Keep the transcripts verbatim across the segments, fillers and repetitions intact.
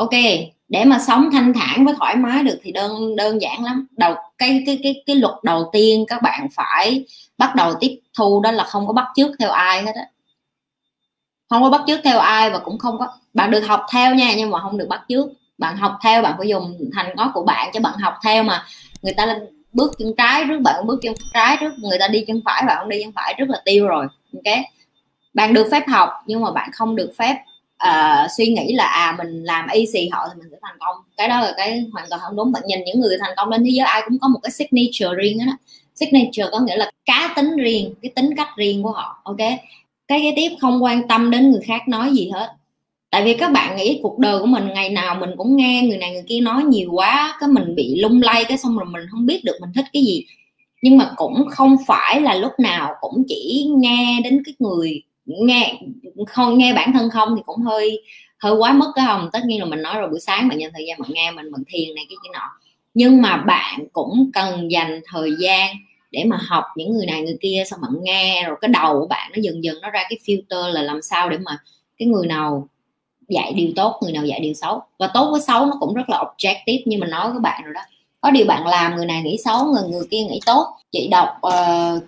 Ok, để mà sống thanh thản với thoải mái được thì đơn đơn giản lắm. Đầu cái cái cái cái luật đầu tiên các bạn phải bắt đầu tiếp thu đó là không có bắt chước theo ai hết á. Không có bắt chước theo ai, và cũng không có, bạn được học theo nha, nhưng mà không được bắt chước. Bạn học theo bạn phải dùng thành ngón của bạn, chứ bạn học theo mà người ta lên bước chân trái trước bạn bước chân trái trước, người ta đi chân phải bạn không đi chân phải, rất là tiêu rồi. Ok, bạn được phép học nhưng mà bạn không được phép uh, suy nghĩ là à mình làm y xì họ thì mình sẽ thành công. Cái đó là cái hoàn toàn không đúng. Bạn nhìn những người thành công trên thế giới ai cũng có một cái signature riêng đó, đó. Signature có nghĩa là cá tính riêng, cái tính cách riêng của họ. Ok, cái kế tiếp không quan tâm đến người khác nói gì hết. Tại vì các bạn nghĩ cuộc đời của mình ngày nào mình cũng nghe người này người kia nói nhiều quá, cái mình bị lung lay, cái xong rồi mình không biết được mình thích cái gì. Nhưng mà cũng không phải là lúc nào cũng chỉ nghe đến cái người nghe, không nghe bản thân không thì cũng hơi hơi quá mức cái không. Tất nhiên là mình nói rồi, buổi sáng bạn dành thời gian bạn nghe mình mình thiền này cái cái nọ, nhưng mà bạn cũng cần dành thời gian để mà học những người này người kia, xong bạn nghe rồi cái đầu của bạn nó dần dần nó ra cái filter là làm sao để mà cái người nào dạy điều tốt, người nào dạy điều xấu. Và tốt với xấu nó cũng rất là objective như mình nói với bạn rồi đó. Có điều bạn làm người này nghĩ xấu, người người kia nghĩ tốt. Chị đọc uh,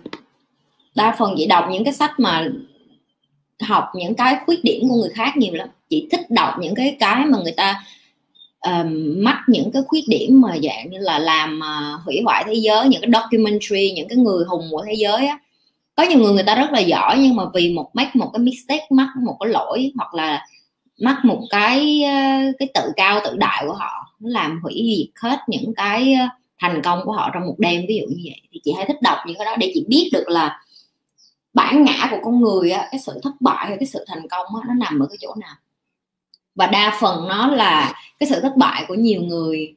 đa phần chị đọc những cái sách mà học những cái khuyết điểm của người khác nhiều lắm. Chị thích đọc những cái cái mà người ta uh, mắc những cái khuyết điểm mà dạng như là làm uh, hủy hoại thế giới, những cái documentary, những cái người hùng của thế giới á. Có nhiều người người ta rất là giỏi nhưng mà vì một make một cái mistake, mắc một cái lỗi, hoặc là mắc một cái cái tự cao tự đại của họ, nó làm hủy diệt hết những cái thành công của họ trong một đêm, ví dụ như vậy. Thì chị hay thích đọc những cái đó để chị biết được là bản ngã của con người á, cái sự thất bại hay cái sự thành công á, nó nằm ở cái chỗ nào. Và đa phần nó là cái sự thất bại của nhiều người,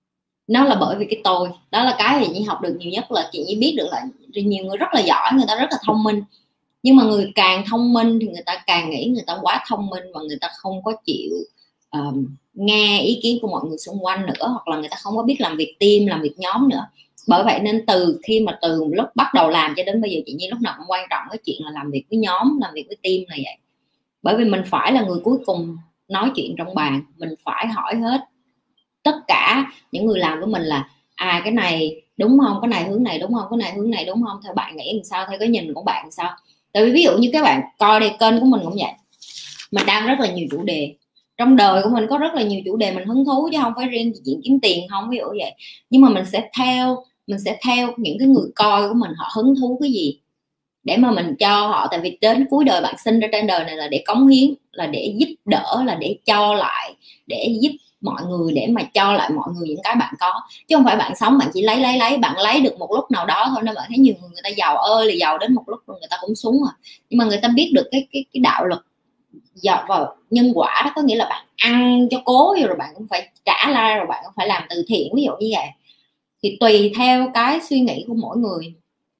nó là bởi vì cái tôi. Đó là cái chị học được nhiều nhất, là chị chỉ biết được là nhiều người rất là giỏi, người ta rất là thông minh, nhưng mà người càng thông minh thì người ta càng nghĩ người ta quá thông minh, và người ta không có chịu um, nghe ý kiến của mọi người xung quanh nữa, hoặc là người ta không có biết làm việc team, làm việc nhóm nữa. Bởi vậy nên từ khi mà từ lúc bắt đầu làm cho đến bây giờ chị Nhi lúc nào cũng quan trọng cái chuyện là làm việc với nhóm, làm việc với team là vậy. Bởi vì mình phải là người cuối cùng nói chuyện trong bàn, mình phải hỏi hết tất cả những người làm với mình là à cái này đúng không, cái này hướng này đúng không, cái này hướng này đúng không, theo bạn nghĩ làm sao, theo cái nhìn của bạn làm sao. Tại vì ví dụ như các bạn coi đây, kênh của mình cũng vậy, mình đang rất là nhiều chủ đề trong đời của mình, có rất là nhiều chủ đề mình hứng thú chứ không phải riêng chuyện kiếm tiền không, ví dụ vậy. Nhưng mà mình sẽ theo mình sẽ theo những cái người coi của mình, họ hứng thú cái gì để mà mình cho họ. Tại vì đến cuối đời bạn sinh ra trên đời này là để cống hiến, là để giúp đỡ, là để cho lại, để giúp mọi người, để mà cho lại mọi người những cái bạn có, chứ không phải bạn sống bạn chỉ lấy lấy lấy. Bạn lấy được một lúc nào đó thôi, nên bạn thấy nhiều người người ta giàu ơi là giàu, đến một lúc rồi người ta cũng xuống rồi. Nhưng mà người ta biết được cái cái cái đạo luật dọc vào nhân quả đó, có nghĩa là bạn ăn cho cố rồi bạn cũng phải trả lại, rồi bạn cũng phải làm từ thiện, ví dụ như vậy. Thì tùy theo cái suy nghĩ của mỗi người.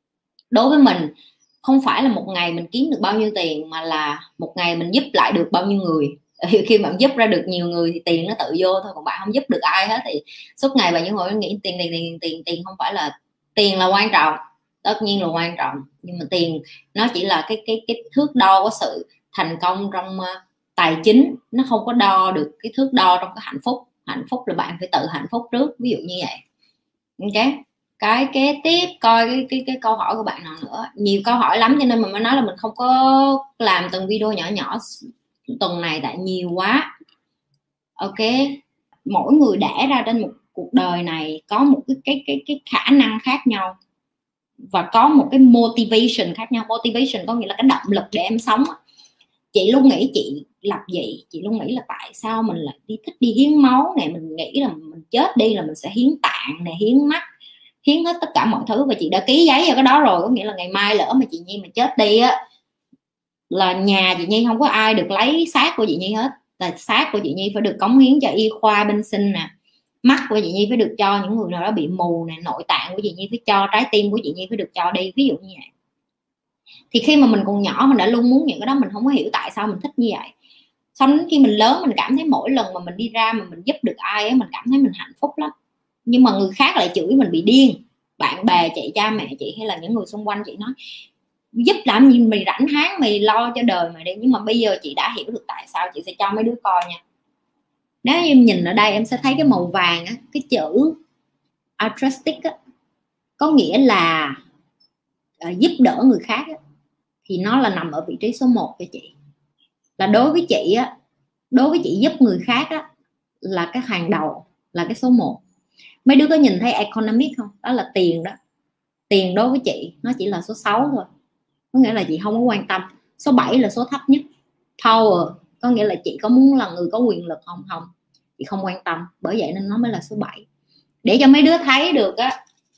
Đối với mình không phải là một ngày mình kiếm được bao nhiêu tiền, mà là một ngày mình giúp lại được bao nhiêu người. Khi bạn giúp ra được nhiều người thì tiền nó tự vô thôi, còn bạn không giúp được ai hết thì suốt ngày bạn những người nghĩ tiền tiền tiền tiền tiền không phải là tiền là quan trọng, tất nhiên là quan trọng, nhưng mà tiền nó chỉ là cái cái cái thước đo của sự thành công trong uh, tài chính, nó không có đo được cái thước đo trong cái hạnh phúc. Hạnh phúc là bạn phải tự hạnh phúc trước, ví dụ như vậy. Ok, cái kế tiếp coi cái, cái cái câu hỏi của bạn nào nữa. Nhiều câu hỏi lắm cho nên mình mới nói là mình không có làm từng video nhỏ nhỏ tuần này tại nhiều quá. Ok, mỗi người đẻ ra trên một cuộc đời này có một cái cái cái cái khả năng khác nhau, và có một cái motivation khác nhau. Motivation có nghĩa là cái động lực để em sống. Chị luôn nghĩ chị lập dị, chị luôn nghĩ là tại sao mình lại đi thích đi hiến máu này, mình nghĩ là mình chết đi là mình sẽ hiến tạng này, hiến mắt, hiến hết tất cả mọi thứ. Và chị đã ký giấy vào cái đó rồi, có nghĩa là ngày mai lỡ mà chị Nhi mà chết đi á, là nhà chị Nhi không có ai được lấy xác của chị Nhi hết. Là xác của chị Nhi phải được cống hiến cho y khoa bên sinh nè, mắt của chị Nhi phải được cho những người nào đó bị mù nè, nội tạng của chị Nhi phải cho, trái tim của chị Nhi phải được cho đi, ví dụ như vậy. Thì khi mà mình còn nhỏ mình đã luôn muốn những cái đó, mình không có hiểu tại sao mình thích như vậy. Xong đến khi mình lớn mình cảm thấy mỗi lần mà mình đi ra mà mình giúp được ai ấy, mình cảm thấy mình hạnh phúc lắm. Nhưng mà người khác lại chửi mình bị điên, bạn bè chị, cha mẹ chị hay là những người xung quanh chị nói giúp làm gì, mày rảnh háng mày lo cho đời mày đi. Nhưng mà bây giờ chị đã hiểu được tại sao, chị sẽ cho mấy đứa coi nha. Nếu em nhìn ở đây em sẽ thấy cái màu vàng á, cái chữ altruistic á, có nghĩa là uh, giúp đỡ người khác á, thì nó là nằm ở vị trí số một cho chị. Là đối với chị á, đối với chị giúp người khác á, là cái hàng đầu, là cái số một. Mấy đứa có nhìn thấy economic không? Đó là tiền đó. Tiền đối với chị nó chỉ là số sáu thôi, có nghĩa là chị không có quan tâm. Số bảy là số thấp nhất. Power có nghĩa là chị có muốn là người có quyền lực không? Không, chị không quan tâm, bởi vậy nên nó mới là số bảy. Để cho mấy đứa thấy được á,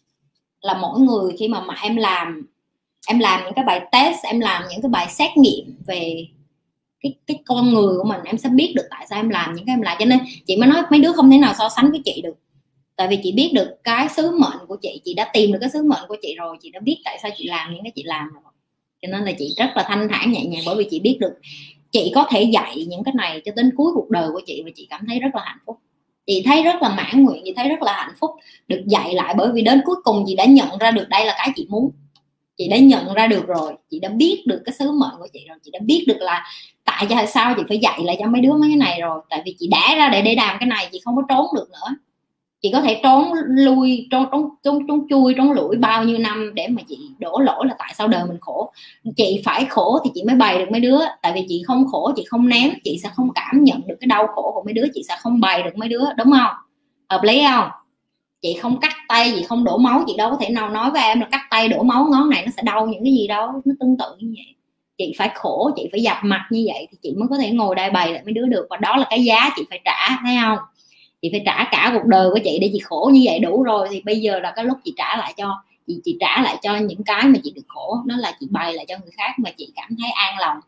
là mỗi người khi mà mà em làm em làm những cái bài test, em làm những cái bài xét nghiệm về cái cái con người của mình, em sẽ biết được tại sao em làm những cái em làm. Cho nên chị mới nói mấy đứa không thể nào so sánh với chị được, tại vì chị biết được cái sứ mệnh của chị chị đã tìm được cái sứ mệnh của chị rồi, chị đã biết tại sao chị làm những cái chị làm rồi. Cho nên là chị rất là thanh thản nhẹ nhàng, bởi vì chị biết được chị có thể dạy những cái này cho đến cuối cuộc đời của chị, và chị cảm thấy rất là hạnh phúc. Chị thấy rất là mãn nguyện, chị thấy rất là hạnh phúc được dạy lại, bởi vì đến cuối cùng chị đã nhận ra được đây là cái chị muốn. Chị đã nhận ra được rồi, chị đã biết được cái sứ mệnh của chị rồi, chị đã biết được là tại sao chị phải dạy lại cho mấy đứa mấy cái này rồi. Tại vì chị đã ra để để làm cái này, chị không có trốn được nữa. Chị có thể trốn lui, trốn trốn trốn trốn chui, trốn lủi bao nhiêu năm để mà chị đổ lỗi là tại sao đời mình khổ. Chị phải khổ thì chị mới bày được mấy đứa. Tại vì chị không khổ, chị không ném, chị sẽ không cảm nhận được cái đau khổ của mấy đứa, chị sẽ không bày được mấy đứa, đúng không? Hợp lý không? Chị không cắt tay, chị không đổ máu, chị đâu có thể nào nói với em là cắt tay đổ máu ngón này nó sẽ đau những cái gì đâu. Nó tương tự như vậy. Chị phải khổ, chị phải dập mặt như vậy thì chị mới có thể ngồi đây bày lại mấy đứa được. Và đó là cái giá chị phải trả, thấy không? Chị phải trả cả cuộc đời của chị để chị khổ như vậy đủ rồi, thì bây giờ là cái lúc chị trả lại cho chị chị trả lại cho những cái mà chị được khổ. Đó là chị bày lại cho người khác mà chị cảm thấy an lòng,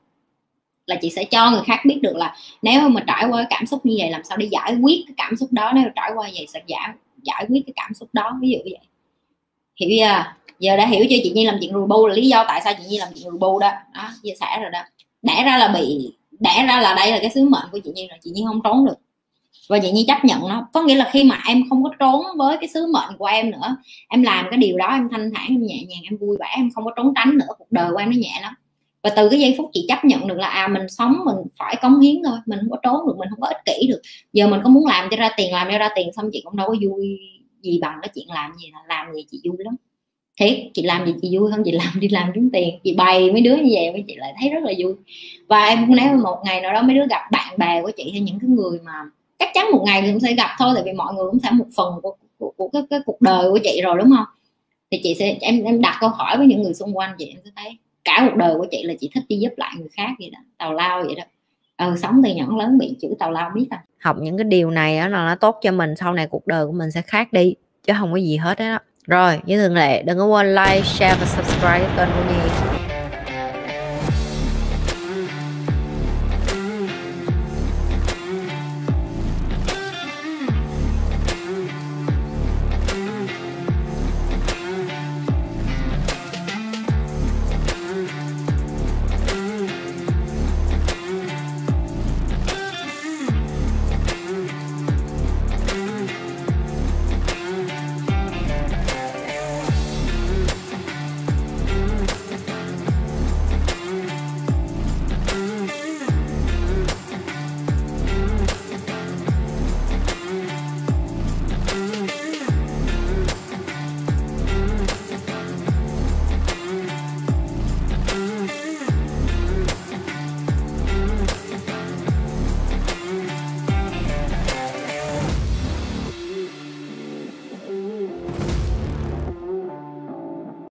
là chị sẽ cho người khác biết được là nếu mà trải qua cảm xúc như vậy làm sao để giải quyết cái cảm xúc đó, nếu mà trải qua vậy sẽ giải giải quyết cái cảm xúc đó, ví dụ vậy. Hiểu chưa? Giờ đã hiểu chưa? Chị Nhi làm chuyện rùi bu là lý do tại sao chị Nhi làm chuyện rùi bu đó. Đó, chia sẻ rồi đó. Đẻ ra là bị đẻ ra là đây là cái sứ mệnh của chị Nhi rồi, chị Nhi không trốn được. Và chị Nhi chấp nhận nó. Có nghĩa là khi mà em không có trốn với cái sứ mệnh của em nữa, em làm cái điều đó em thanh thản, em nhẹ nhàng, em vui vẻ, em không có trốn tránh nữa, cuộc đời của em nó nhẹ lắm. Và từ cái giây phút chị chấp nhận được là à mình sống mình phải cống hiến thôi, mình không có trốn được, mình không có ích kỷ được. Giờ mình có muốn làm cho ra tiền, làm cho ra tiền, xong chị cũng đâu có vui gì bằng cái chuyện làm gì, là làm gì chị vui lắm. Thiệt, chị làm gì chị vui hơn chị làm đi làm kiếm tiền. Chị bày mấy đứa như vậy với chị lại thấy rất là vui. Và em nếu một ngày nào đó mấy đứa gặp bạn bè của chị hay những cái người mà chắc chắn một ngày thì cũng sẽ gặp thôi, tại vì mọi người cũng sẽ một phần của, của, của cái, cái cuộc đời của chị rồi, đúng không? Thì chị sẽ em em đặt câu hỏi với những người xung quanh chị, em sẽ thấy cả cuộc đời của chị là chị thích đi giúp lại người khác vậy đó, tào lao vậy đó. Ừ, sống từ nhỏ đến lớn bị chữ tào lao biết không? Học những cái điều này á là nó tốt cho mình, sau này cuộc đời của mình sẽ khác đi, chứ không có gì hết đó. Rồi, như thường lệ đừng có quên like, share và subscribe kênh của Nhi.